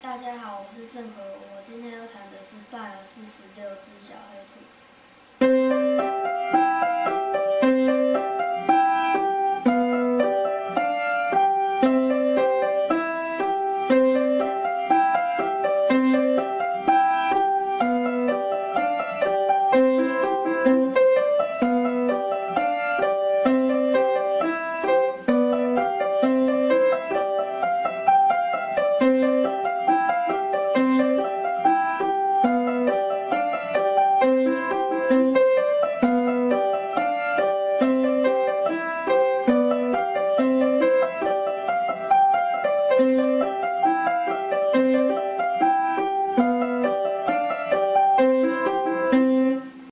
大家好，我是郑和，我今天要谈的是拜尔46只小黑兔。